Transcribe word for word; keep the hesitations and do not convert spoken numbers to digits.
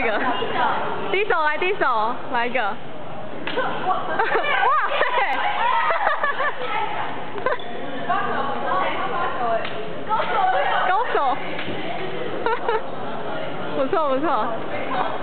一个。低手来，低手来一个。哇！哇塞！高手！高手！不错不错。